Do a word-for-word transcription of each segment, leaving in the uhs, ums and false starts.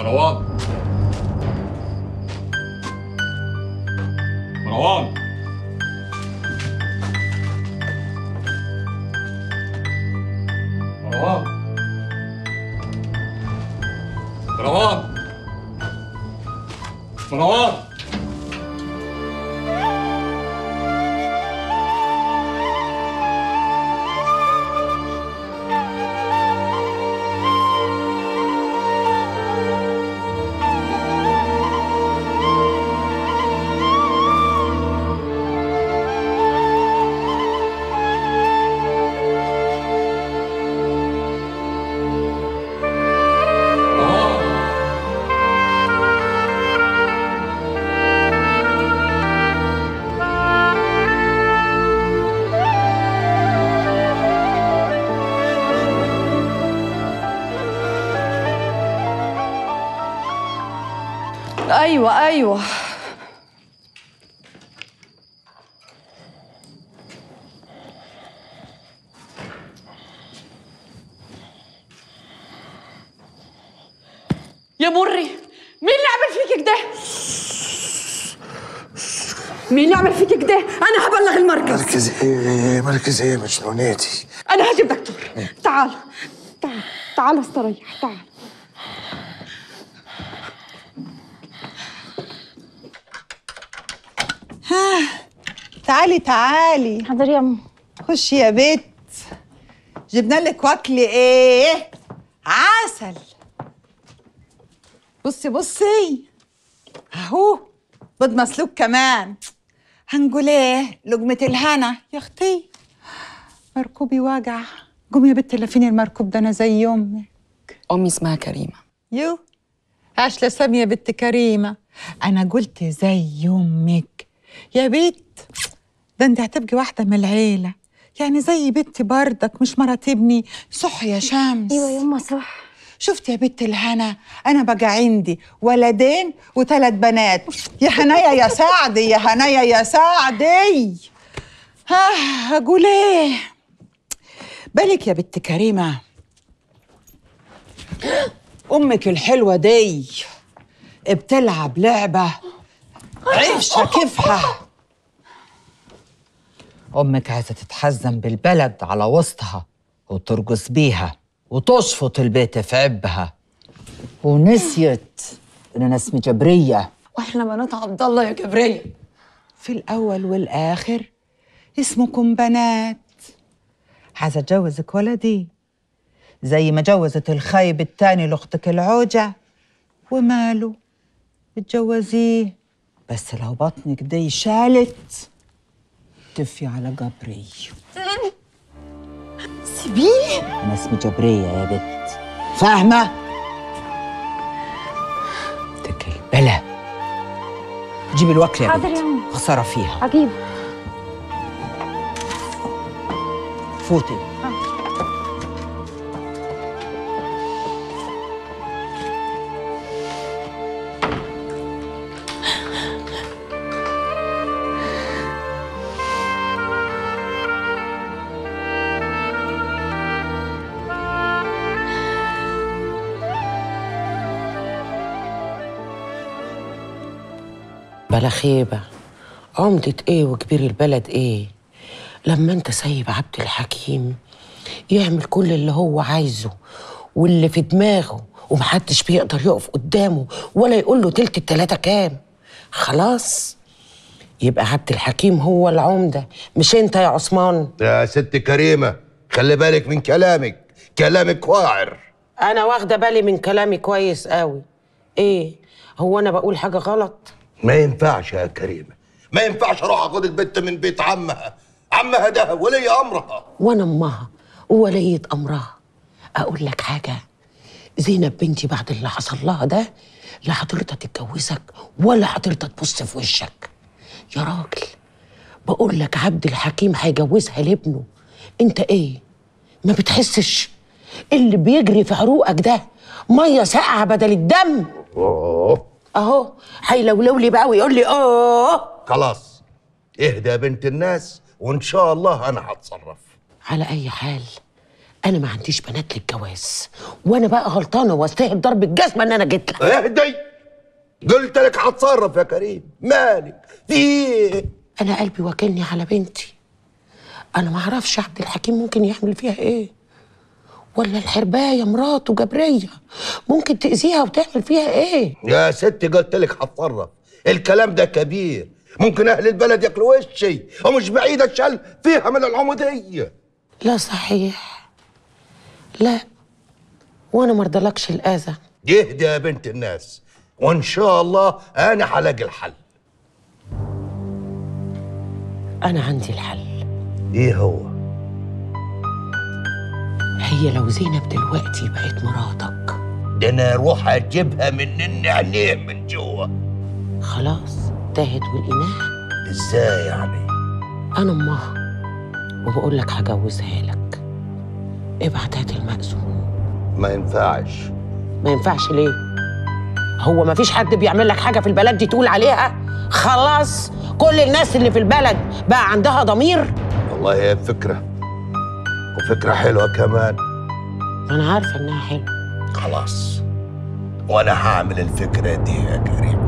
مروان مروان مروان مروان مروان ايوه ايوه يا مري، مين اللي عمل فيك كده؟ مين اللي عمل فيك كده؟ انا هبلغ المركز. مركز ايه؟ مركز ايه مجنوناتي؟ انا هجيب دكتور. تعال تعال تعال استريح، تعال. ها تعالي تعالي. حاضر يا ام. خشي يا بت، جبنا لك واكل ايه؟ عسل. بصي بصي اهو، بيض مسلوق كمان. هنقول ايه؟ لقمة الهنا يا اختي. مركوبي واجع. قومي يا بت لفيني المركوب ده، انا زي امك. امي اسمها كريمه. يو عاش لسامي يا بت كريمه. انا قلت زي امك يا بت، ده انت هتبقي واحده من العيله، يعني زي بنتي بردك، مش مرات ابني. صح يا شمس؟ ايوه يا امه صح. شفت يا بت الهنا، انا بقى عندي ولدين وثلاث بنات. يا هنايا يا سعدي، يا هنايا يا سعدي. ها اقول ايه؟ بالك يا بت كريمه، امك الحلوه دي بتلعب لعبه عفشه كيفها. امك عايزه تتحزم بالبلد على وسطها وترقص بيها وتشفط البيت في عبها، ونسيت ان انا اسمي جبريه واحنا بنات عبد الله يا جبريه. في الاول والاخر اسمكم بنات. عايزه اتجوزك ولدي زي ما جوزت الخايب التاني لاختك العوجه، وماله اتجوزيه، بس لو بطنك دي شالت تفي على جبري. سيبيه. انا اسمي جبريه يا بت، فاهمه؟ تكل بلا. جيبي الوكل يا حاضر بت. يا أم. خساره فيها. عجيب. فوتي. بلا خيبة، عمدة ايه وكبير البلد ايه لما انت سايب عبد الحكيم يعمل كل اللي هو عايزه واللي في دماغه، ومحدش بيقدر يقف قدامه ولا يقول له تلت التلاتة كام. خلاص يبقى عبد الحكيم هو العمدة، مش انت يا عثمان. يا ست كريمة خلي بالك من كلامك، كلامك واعر. انا واخدة بالي من كلامي كويس قوي. ايه هو انا بقول حاجة غلط؟ ما ينفعش يا كريمة، ما ينفعش اروح اخد البت من بيت عمها. عمها ده ولي امرها، وانا امها وولية امرها. اقول لك حاجة، زينب بنتي بعد اللي حصل لها ده لا هترضى تتجوزك ولا هترضى تبص في وشك يا راجل. بقول لك عبد الحكيم هيجوزها لابنه، انت ايه ما بتحسش اللي بيجري في عروقك ده ميه ساقعه بدل الدم؟ اوه اهو هيلولو لي بقى ويقول لي اه. خلاص اهدى يا بنت الناس وان شاء الله انا هتصرف. على اي حال انا ما عنديش بنات للجواز، وانا بقى غلطانه واستاهل ضرب الجزمه ان انا جيت لك. اهدي، قلت لك هتصرف يا كريم، مالك في ايه؟ انا قلبي واكلني على بنتي، انا ما اعرفش عبد الحكيم ممكن يعمل فيها ايه، ولا الحربايه مراته جبريه ممكن تاذيها وتعمل فيها ايه. يا ستي قلت لك هتصرف، الكلام ده كبير، ممكن اهل البلد ياكلوا وشي، ومش بعيد اتشال فيها من العموديه. لا صحيح، لا، وانا مرضلكش الاذى. يهدي يا بنت الناس، وان شاء الله انا هلاقي الحل. انا عندي الحل. ايه هو؟ هي لو زينب دلوقتي بقت مراتك، ده انا اروح اجيبها من عينيه من جوه. خلاص تاهت ولقيناها. ازاي يعني؟ انا امها وبقول لك هجوزها لك، ابعت هات المأذون. ما ينفعش. ما ينفعش ليه؟ هو ما فيش حد بيعمل لك حاجه في البلد دي تقول عليها خلاص كل الناس اللي في البلد بقى عندها ضمير؟ والله هي فكره، وفكره حلوه كمان. انا عارفه انها حلوه. خلاص، وانا هعمل الفكره دي يا كريم.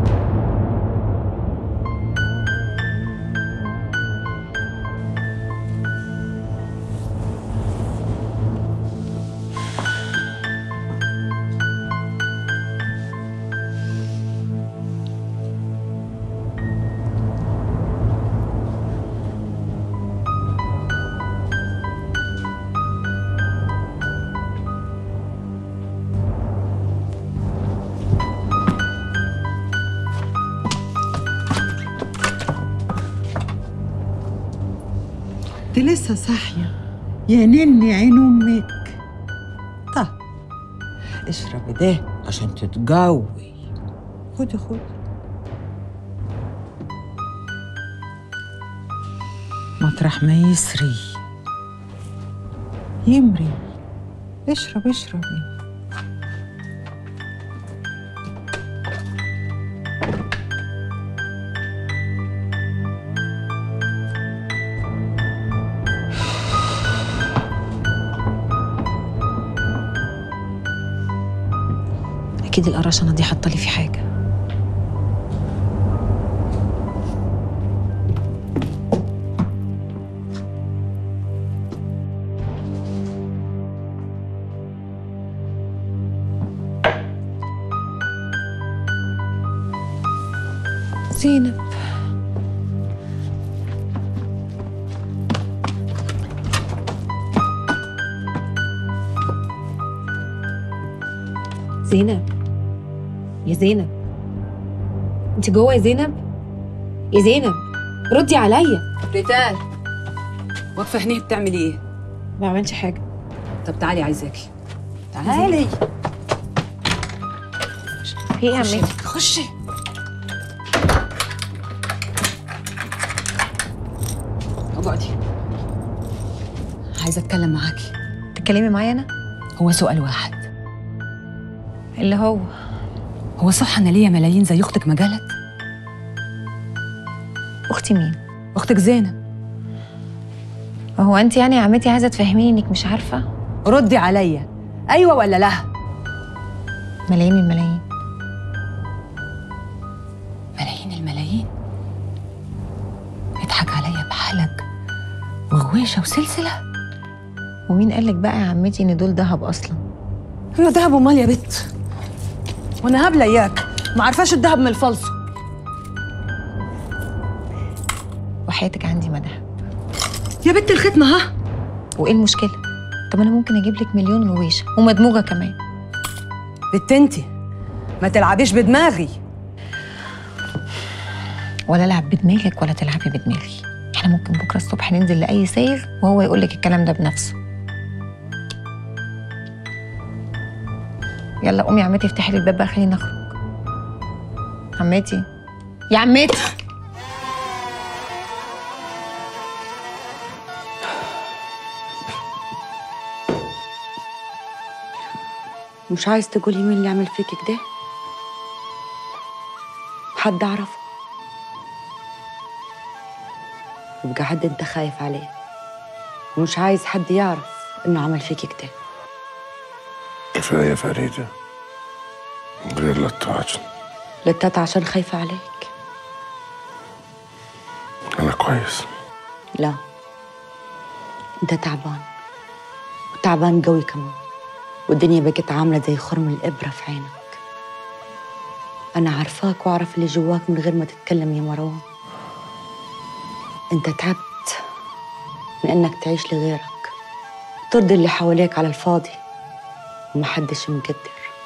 انت لسه صاحيه يا نني عين امك. طب اشربي ده عشان تتجوي. خدي خدي. مطرح ما يسري يمري. اشرب اشربي. أكيد القرشنة دي حاطة لي في حاجة. زينب، زينب يا زينب، انت جوه يا زينب؟ يا زينب ردي عليا. ريتال، واقفه هنا بتعملي ايه؟ ما عملتش حاجه. طب تعالي، عايزاكي. تعالي. في ايه يا عمتي؟ خشي. اقعدي، عايزه اتكلم معاكي. تتكلمي معايا انا؟ هو سؤال واحد. اللي هو هو صح انا ليا ملايين زي اختك ما قالت؟ اختي مين؟ اختك زينب. هو انت يعني يا عمتي عايزه تفهميني انك مش عارفه؟ ردي عليا، ايوه ولا لا؟ ملايين الملايين. ملايين الملايين؟ اضحك عليا بحلق وغويشه وسلسله. ومين قالك بقى يا عمتي ان دول دهب اصلا؟ هو دهب امال يا بت؟ وانا هبله اياك ما عارفاش الدهب من الفلصو. وحياتك عندي ما دهب يا بت الختمه ها. وايه المشكله؟ طب انا ممكن اجيب لك مليون غويشه ومدموجه كمان. بت انتي ما تلعبيش بدماغي. ولا العب بدماغك ولا تلعبي بدماغي. احنا ممكن بكره الصبح ننزل لاي سايغ وهو يقول لك الكلام ده بنفسه. يلا قومي يا عمتي افتحي لي الباب بقى خلينا نخرج. عمتي يا عمتي. مش عايز تقولي مين اللي عمل فيك كده؟ حد اعرفه؟ يبقى حد انت خايف عليه ومش عايز حد يعرف إنه عمل فيك كده؟ كفاية فريدة، من غير لطاعة. لتات عشان خايفة عليك؟ أنا كويس. لا، أنت تعبان، وتعبان قوي كمان، والدنيا بقت عاملة زي خرم الإبرة في عينك. أنا عارفاك وأعرف اللي جواك من غير ما تتكلم يا مروان. أنت تعبت من إنك تعيش لغيرك، ترضي اللي حواليك على الفاضي ومحدش مقدر.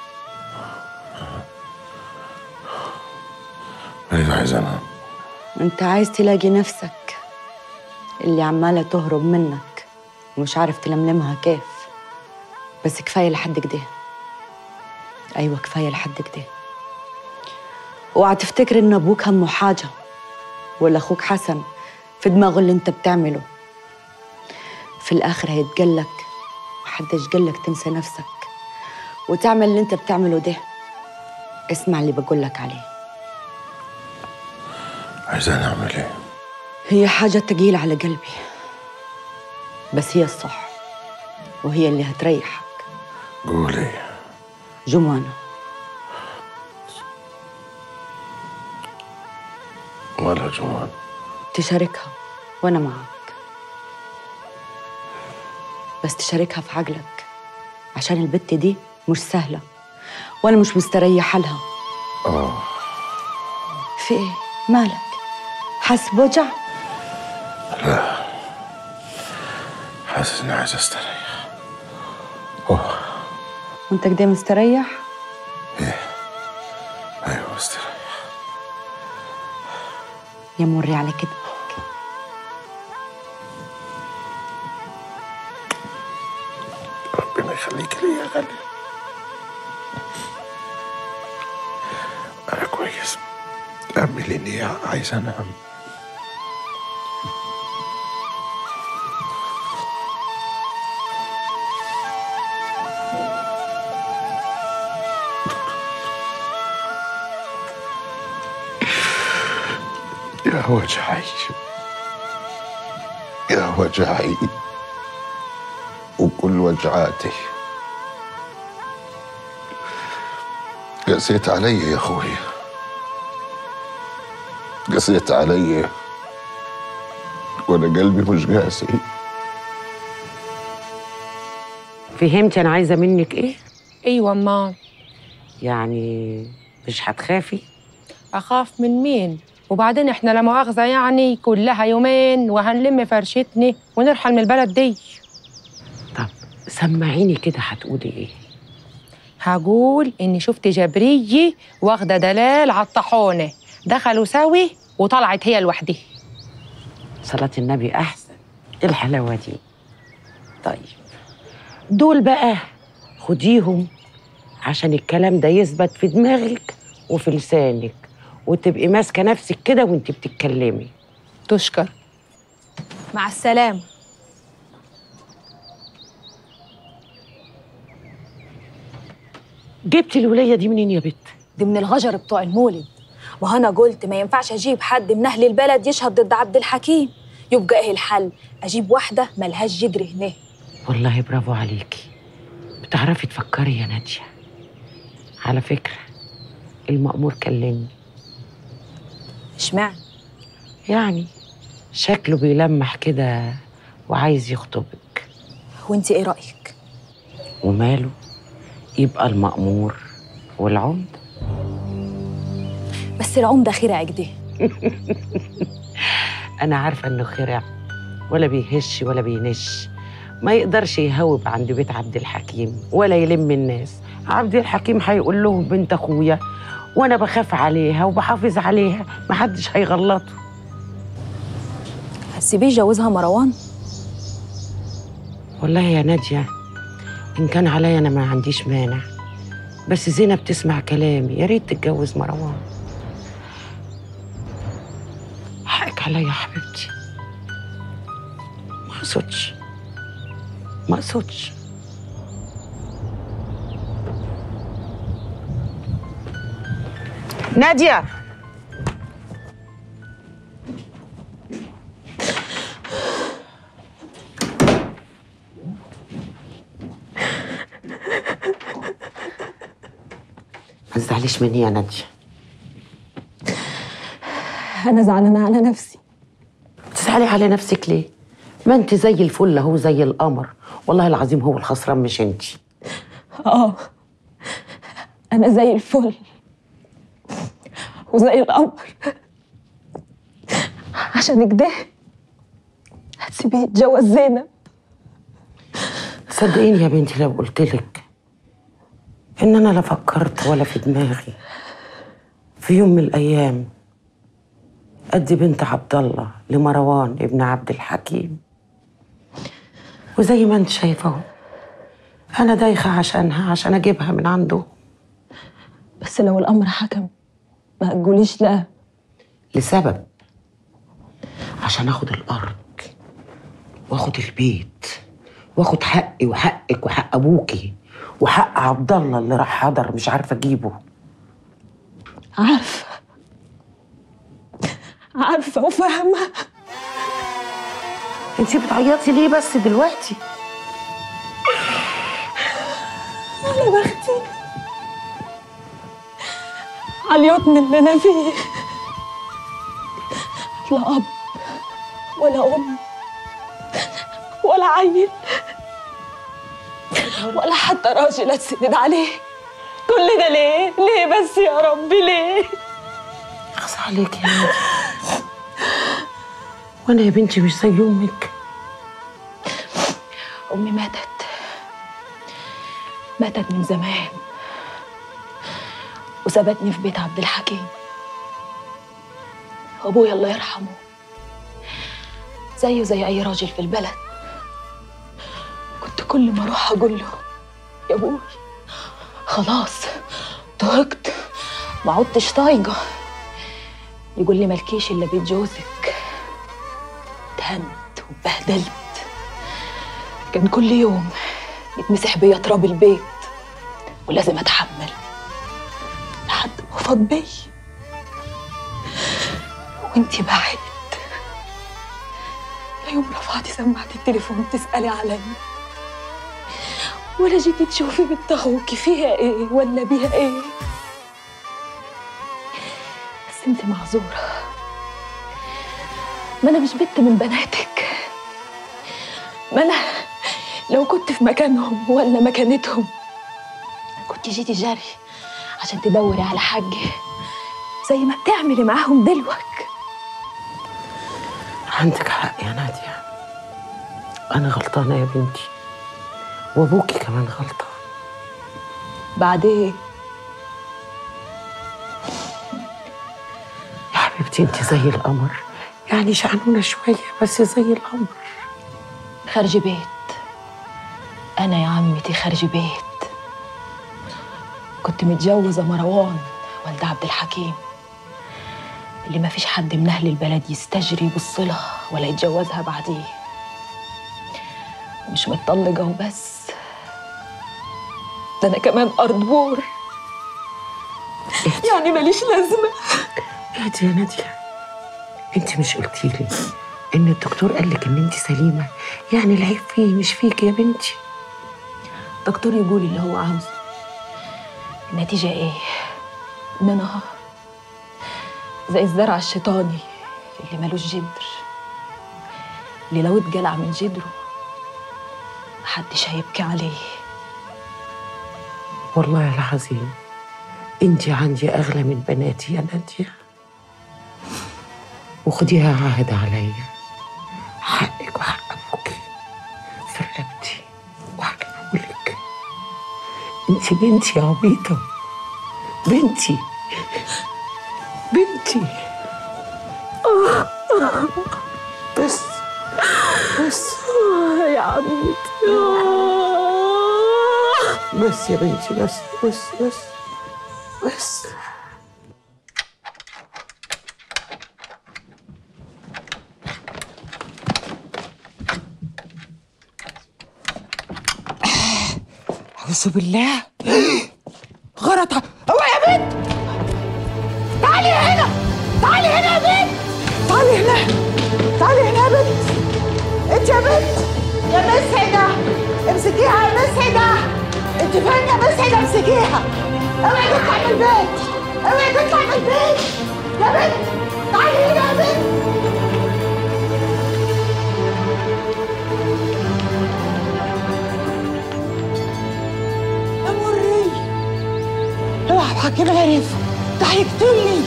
فريدة عايز أنام. أنت عايز تلاقي نفسك اللي عمالة تهرب منك ومش عارف تلملمها كيف. بس كفاية لحد كده. أيوة كفاية لحد كده. اوعى تفتكر إن أبوك همه حاجة ولا أخوك حسن في دماغه اللي أنت بتعمله. في الآخر هيتقلك محدش قالك تنسى نفسك وتعمل اللي أنت بتعمله ده. اسمع اللي بقولك عليه. عايزاني أعمل إيه؟ هي حاجة تقيلة على قلبي، بس هي الصح وهي اللي هتريحك. قولي. جمانة. ولا جمال. تشاركها وأنا معك، بس تشاركها في عقلك عشان البت دي مش سهلة وأنا مش مستريحة لها. آه. في إيه؟ مالك؟ حاسس بوجع؟ لا، حاسس إني عايز أستريح. أوه. وأنت كده مستريح؟ إيه؟ أيوة مستريح. يا مري على كدبك. ربنا يخليك لي يا غالي. أنا كويس. أعمل إني عايز أنام. يا وجعي، يا وجعي وكل وجعاتي. قسيت علي يا أخوي، قسيت علي وأنا قلبي مش قاسي. فهمت أنا عايزة منك إيه؟ ايوه امال. يعني مش هتخافي؟ اخاف من مين؟ وبعدين احنا لا مؤاخذه يعني كلها يومين وهنلم فرشتني ونرحل من البلد دي. طب سمعيني كده، هتقولي إيه؟ هقول اني شفت جبريه واخده دلال على الطاحونه، دخلوا سوي وطلعت هي لوحدها. صلاة النبي أحسن. إيه الحلاوة دي؟ طيب دول بقى خديهم عشان الكلام ده يثبت في دماغك وفي لسانك وتبقي ماسكة نفسك كده وانت بتتكلمي. تشكر. مع السلامة. جبتي الولية دي منين يا بت؟ دي من الغجر بتوع المولد، وأنا قلت ما ينفعش أجيب حد من أهل البلد يشهد ضد عبد الحكيم، يبقى إيه الحل؟ أجيب واحدة ملهاش جدر هنا. والله برافو عليكي، بتعرفي تفكري يا نادية. على فكرة المأمور كلمني. اشمعنى؟ يعني شكله بيلمح كده وعايز يخطبك. وانت ايه رأيك؟ وماله، يبقى المأمور والعمدة. بس العمدة خرع كده. أنا عارفة إنه خرع، ولا بيهش ولا بينش، ما يقدرش يهوب عند بيت عبد الحكيم ولا يلم الناس. عبد الحكيم هيقول لهم بنت أخويا وأنا بخاف عليها وبحافظ عليها، محدش هيغلطه. هتسيبيه يجوزها مروان؟ والله يا نادية إن كان عليا أنا ما عنديش مانع، بس زينب تسمع كلامي، يا ريت تتجوز مروان. حقك عليا يا حبيبتي، ما اقصدش ما اقصدش. نادية تزعليش مني يا ناديه. انا زعلانه على نفسي. تزعلي على نفسك ليه؟ ما انت زي الفل اهو، زي القمر. والله العظيم هو الخسران مش انت. اه انا زي الفل وزي القمر، عشان كده هتسيبيه يتجوز زينب. صدقيني يا بنتي لو قلت لك ان انا لا فكرت ولا في دماغي في يوم من الايام ادي بنت عبد الله لمروان ابن عبد الحكيم. وزي ما انت شايفه اهو انا دايخه عشانها، عشان اجيبها من عنده. بس لو الامر حكم ما تقوليش لا. لسبب، عشان اخد الارض واخد البيت واخد حقي وحقك وحق ابوكي وحق عبد الله اللي راح حضر مش عارفه اجيبه. عارفه عارفه وفاهمه. انتي بتعيطي ليه بس دلوقتي؟ على بختي، على اليتم اللي انا فيه. لا اب ولا ام ولا عيل ولا حتى راجل اتسند عليه. كل ده ليه؟ ليه بس يا ربي ليه؟ اخص عليك يا نادي. وانا يا بنتي مش زي امك. امي ماتت ماتت من زمان وسابتني في بيت عبد الحكيم. وابويا الله يرحمه زيه زي اي راجل في البلد. كنت كل ما اروح اقول له يا ابوي خلاص طهقت ما عدتش طايقه، يقول لي مالكيش الا بيت جوزك. اتهنت واتبهدلت، كان كل يوم يتمسح بيا تراب البيت ولازم اتحمل لحد ما فاض بيا. وانتي بعد لا يوم رفعتي سماعة التليفون تسألي عليا ولا جيتي تشوفي بنت اخوكي فيها ايه ولا بيها ايه. بس انتي معذورة، ما انا مش بنت من بناتك. ما انا لو كنت في مكانهم ولا مكانتهم كنت جيتي جري عشان تدوري على حاجي زي ما بتعملي معاهم دلوقتي. عندك حق يا نادية، أنا غلطانة يا بنتي وأبوكي كمان غلطان. بعدين يا حبيبتي أنت زي القمر، يعني شعنونة شوية بس زي القمر. خارج بيت، أنا يا عمتي خارج بيت. كنت متجوزة مروان والد عبد الحكيم اللي ما فيش حد من أهل البلد يستجري يبصلها ولا يتجوزها بعديه. مش متطلقة وبس، ده أنا كمان أرض بور، يعني ماليش لازمة. اهدي يا نادية، أنت مش قلتيلي إن الدكتور قالك إن أنت سليمة؟ يعني العيب فيه مش فيك يا بنتي. الدكتور يقول اللي هو عاوزه، النتيجة إيه؟ إن أنا زي الزرع الشيطاني اللي ملوش جدر، اللي لو اتجلع من جدره محدش هيبكي عليه. والله العظيم انتي عندي اغلى من بناتي يا نادية، وخديها عهد عليا، حقك وحق ابوكي في رقبتي وهجيبهولك. انتي بنتي يا عبيطة، بنتي بنتي. بس بس يا عمتي بس يا بنتي، بس بس بس بس. أعوذ بالله، غلط. هو يا بنت تعالي هنا، تعالي هنا يا بنت، تعالي هنا، تعالي هنا يا بنت. انت يا بنت يا مسعدة، امسكيها يا مسعدة. انت فين يا مسعدة؟ امسكيها، اوعي تطلعي من البيت، اوعي تطلع من البيت يا بنت، تعالي هنا يا بنت. يا مري، اوعى الحكيم عرف، ده هيقتلني.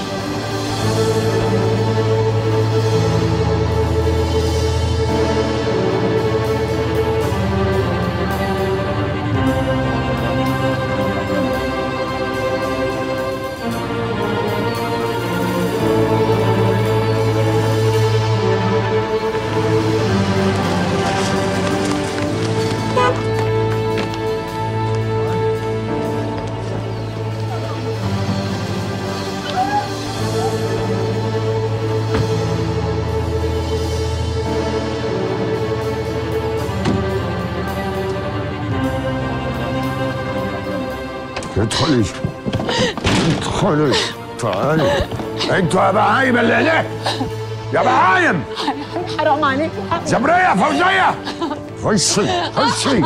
ادخلي ادخلي تعالي. انتوا يا بهايم اللي هناك، يا بهايم حرام عليك. جبرية، فوزية، خشي خشي.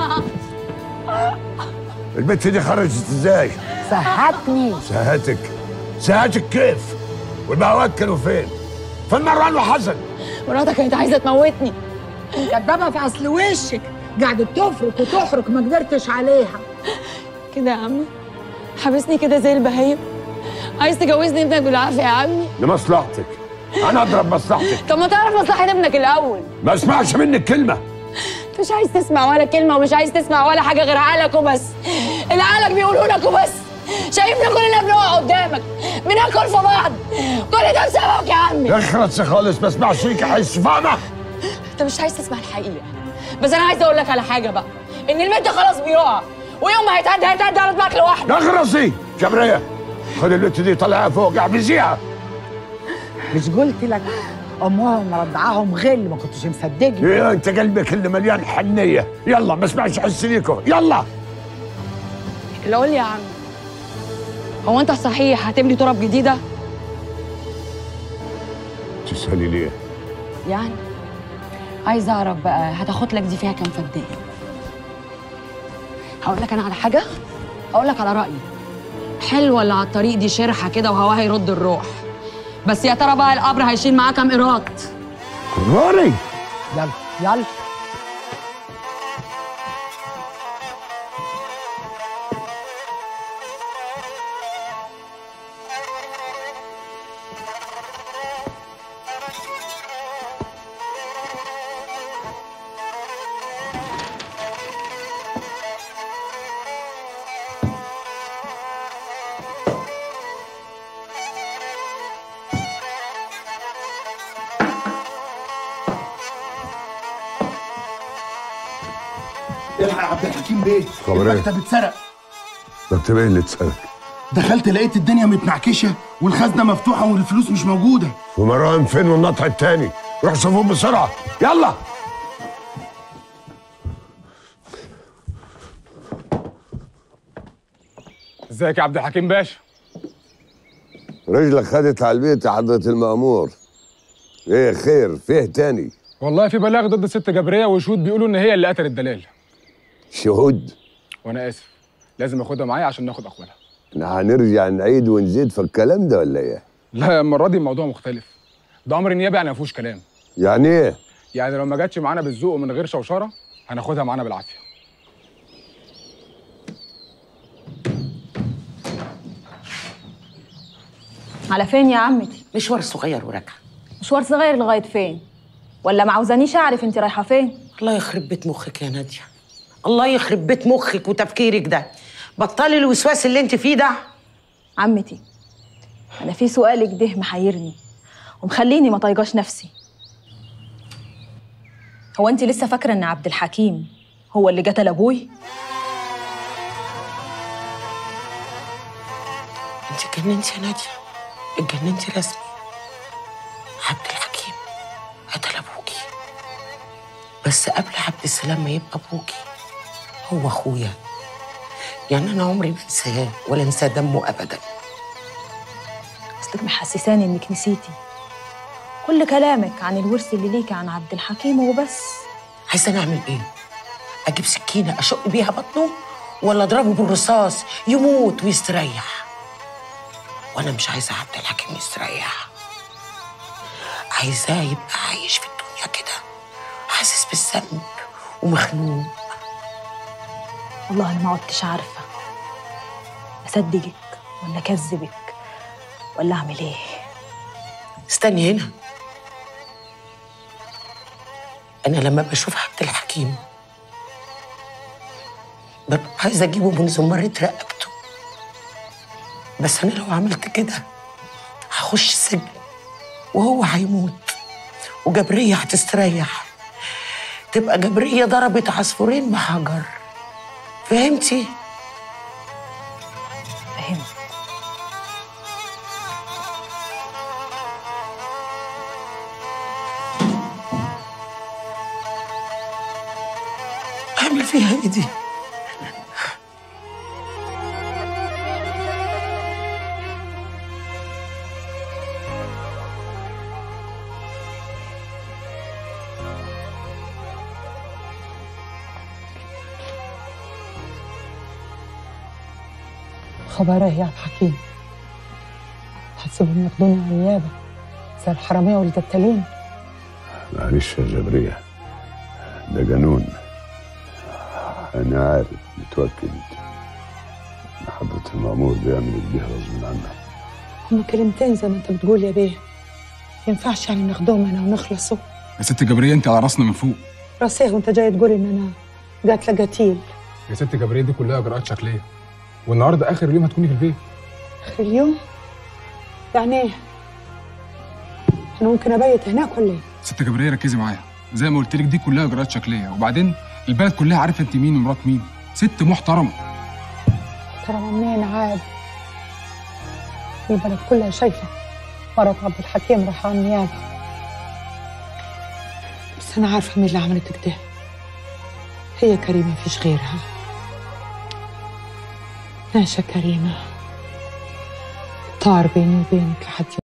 البت دي خرجت ازاي؟ سهتني. سهتك؟ سهتك كيف؟ والبهوات كانوا فين؟ فين مروان وحسن؟ مراتك كانت عايزه تموتني. كدابه في اصل وشك، قعدت تفرك وتحرك ما قدرتش عليها. كده يا عمي؟ حابسني كده زي البهايم؟ عايز تجوزني ابنك بالعافيه يا عمي؟ لمصلحتك، انا اضرب مصلحتك. طب ما تعرف مصلحه ابنك الاول. ما اسمعش منك كلمه. مش عايز تسمع ولا كلمه، ومش عايز تسمع ولا حاجه غير عقلك وبس. اللي عقلك بيقوله لك وبس. شايفنا كلنا بنقع قدامك بناكل في بعض، كل ده بسببك يا عمي. اخرس خالص، ما اسمعش فيك، احس فاهمه؟ انت مش عايز تسمع الحقيقه، بس انا عايزه اقول لك على حاجه بقى، ان المد خلاص بيقع، ويوم ما هيتعدى هيتعدى على دماغك لوحده. اخرسي جبريه، خد البت دي طلعها فوق احبسيها. مش قلت لك امهم مرضعاهم غل، ما كنتش مصدقني. ايه انت قلبك اللي مليان حنيه. يلا ما اسمعش حس ليكم، يلا. اللي قول لي يا عم، هو انت صحيح هتبني تراب جديده؟ تسالي ليه؟ يعني عايزه اعرف بقى هتاخد لك دي فيها كام فدان؟ هقول لك انا على حاجه، هقول لك على رايي. حلوه اللي على الطريق دي شرحه كده وهواها يرد الروح، بس يا ترى بقى القبر هيشيل معاه كام قيراط؟ قراري. يلا يلا. الحق يا عبد الحكيم بيه، خبر ايه؟ المكتب اتسرق. مكتب ايه اللي اتسرق؟ دخلت لقيت الدنيا متنعكشه والخزنه مفتوحه والفلوس مش موجوده. ومروان فين والنطع التاني؟ روح شوفوهم بسرعه، يلا. ازيك يا عبد الحكيم باشا؟ رجلك خدت على البيت يا حضرة المأمور. ايه خير؟ فيه تاني؟ والله في بلاغ ضد الست جبريه وشهود بيقولوا ان هي اللي قتلت دلال. شهود؟ وانا اسف، لازم اخدها معايا عشان ناخد اقوالها. احنا هنرجع نعيد ونزيد في الكلام ده ولا ايه؟ لا المره دي الموضوع مختلف. ده امر نيابي يعني ما فيهوش كلام. يعني ايه؟ يعني لو ما جاتش معانا بالذوق ومن غير شوشره هناخدها معانا بالعافيه. على فين يا عمتي؟ مشوار صغير وراجعه. مشوار صغير لغايه فين؟ ولا ما عاوزانيش اعرف انت رايحه فين؟ الله يخرب بيت مخك يا ناديه، الله يخرب بيت مخك وتفكيرك ده. بطلي الوسواس اللي انت فيه ده. عمتي انا في سؤالك ده محيرني ومخليني ما طايقاش نفسي. هو انت لسه فاكره ان عبد الحكيم هو اللي قتل ابوي؟ انت اتجننتي يا ناديه، اتجننتي رسمي. عبد الحكيم قتل ابوكي، بس قبل عبد السلام ما يبقى ابوكي هو اخويا. يعني انا عمري ما انساه ولا انسى دمه ابدا. اصلك محسساني انك نسيتي كل كلامك عن الورث اللي ليكي عن عبد الحكيم وبس. عايزه نعمل ايه؟ اجيب سكينه اشق بيها بطنه ولا اضربه بالرصاص يموت ويستريح؟ وانا مش عايزه عبد الحكيم يستريح، عايزاه يبقى عايش في الدنيا كده حاسس بالذنب ومخنوق. والله انا ما عدتش عارفه اصدقك ولا اكذبك ولا اعمل ايه. استني هنا، انا لما بشوف عبد الحكيم ببقى عايزه اجيبه من زمرة رقبته، بس انا لو عملت كده هخش السجن وهو هيموت وجبريه هتستريح، تبقى جبريه ضربت عصفورين بحجر. فهمتي؟ فهمت. اعمل فيها ايه دي؟ خبر ايه يا عبد الحكيم؟ هتسيبهم ياخدوني على النيابه زي الحراميه والقتالين؟ معلش يا جبرية، ده جنون. أنا عارف متوكد إن حضرة المأمور بيعمل كده غصب عنه. هما كلمتين زي ما انت بتقول يا بيه، ينفعش يعني ناخدهم هنا ونخلصوا؟ يا ست جبريه انت على راسنا من فوق. راسيه وانت جاي تقول ان انا قاتله قتيل؟ يا ست جبريه دي كلها اجراءات شكليه، والنهارده اخر اليوم هتكوني في البيت. اخر اليوم؟ يعني ايه؟ انا ممكن ابيت هناك ولا ايه؟ ست جبريه ركزي معايا، زي ما قلت لك دي كلها اجراءات شكليه، وبعدين البلد كلها عارفه انت مين ومرات مين، ست محترمه. محترمه منين عاد؟ البلد كلها شايفه مرات عبد الحكيم راح على النيابه، بس انا عارفه مين اللي عملت كده. هي كريمه مفيش غيرها. ماشي يا كريمه، طار بيني وبينك لحد